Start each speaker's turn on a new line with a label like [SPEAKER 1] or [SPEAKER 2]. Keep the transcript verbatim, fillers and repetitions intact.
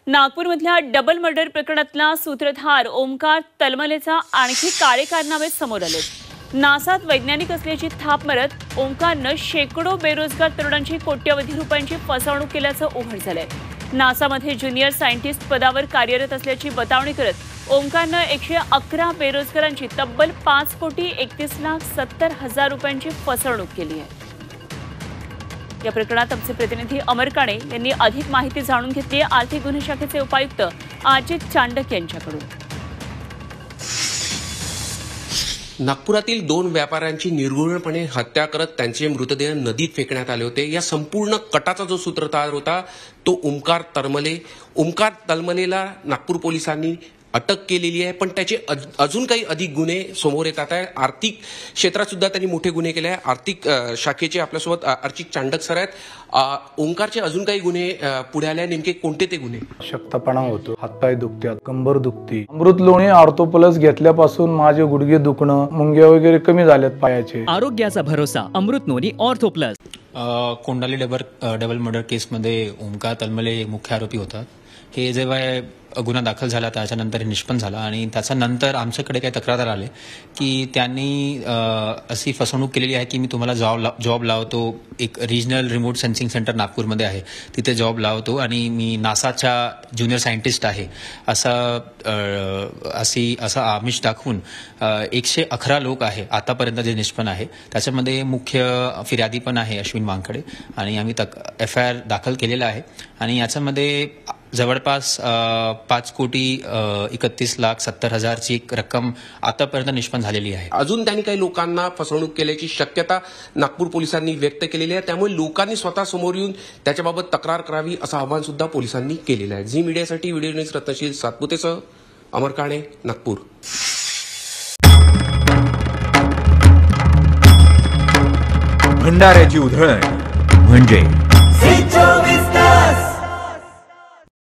[SPEAKER 1] नागपूरमधल्या double murder प्रकरणातला सूत्रधार ओमकार तलमलेचा आणखी काळे कारनामे समोर आले। नासात वैज्ञानिक असल्याची थाप मारत ओमकारनं शेकडो बेरोजगार तरुणांची कोट्यवधी रुपयांची फसवणूक केल्याचं उघड झालंय। नासामध्ये ज्युनियर सायंटिस्ट पदावर कार्यरत असल्याची बतावणी करत ओमकारनं एकशे अकरा बेरोजगारांची तब्बल पाच कोटी एकतीस लाख सत्तर हजार रुपयांची फसवणूक केली आहे। या प्रकरणात आमचे प्रतिनिधी अमर काणे यांनी अधिक माहिती जाणून घेतली आहे आर्थिक गुन्हे शाखेचे उपायुक्त अजित चांडक यांच्याकडून।
[SPEAKER 2] नागपुरातील दोन व्यापाऱ्यांची निर्घृणपणे हत्या करत त्यांचे मृतदेह नदीत फेकण्यात आले होते। या संपूर्ण कटाचा जो सूत्रधार होता तो ओमकार तलमले ओमकार तलमलेला नागपूर पोलिसांनी अटक केलेली आहे, पण त्याचे अजून काही अधिक गुन्हे समोर येतात आहे। आर्थिक क्षेत्रात सुद्धा त्यांनी मोठे गुन्हे केले आहे। आर्थिक शाखेचे आपल्यासोबत अजित चांडक सर आहेत। ओमकारचे अजून काही गुन्हे पुढे आले, नेमके कोणते ते गुन्हे?
[SPEAKER 3] शक्तपणा होतो, हातपाय दुखतात, कंबर दुखती। अमृत लोणी ऑर्थो प्लस घेतल्यापासून माझे गुडघे दुखणं, मुंग्या वगैरे कमी झाल्यात पायाचे।
[SPEAKER 4] आरोग्याचा भरोसा Amrut Loni Ortho Plus.
[SPEAKER 5] Kondhali double double murder केसमध्ये ओमकार तलमले मुख्य आरोपी होता। हे जेव्हा गुन्हा दाखल झाला त्याच्यानंतर हे निष्पन्न झाला आणि त्याच्यानंतर आमच्याकडे काही तक्रार आले की त्यांनी अशी फसवणूक केलेली आहे की मी तुम्हाला जॉब जॉब लावतो, एक रिजनल रिमोट सेन्सिंग सेंटर नागपूरमध्ये आहे तिथे जॉब लावतो आणि मी नासाच्या ज्युनियर सायंटिस्ट आहे असा अशी असा आमिष दाखवून एकशे अकरा लोक आहे आतापर्यंत जे निष्पन्न आहे त्याच्यामध्ये मुख्य फिर्यादी पण आहे अश्विन वानखडे आणि आम्ही एफ आय आर दाखल केलेला आहे आणि याच्यामध्ये जवळपास पाच कोटी एकतीस लाख सत्तर हजारची रक्कम आतापर्यंत निष्पन्न झालेली आहे।
[SPEAKER 2] अजून त्यांनी काही लोकांना फसवणूक केल्याची शक्यता नागपूर पोलिसांनी व्यक्त केलेली आहे, त्यामुळे लोकांनी स्वतः समोर येऊन त्याच्याबाबत तक्रार करावी असं आवाहन सुद्धा पोलिसांनी केलेलं आहे। झी मीडियासाठी व्हिडिओ न्यूज रत्नशील सातपुतेसह अमर काणे, नागपूर।
[SPEAKER 6] भंडाऱ्याची उधळण म्हणजे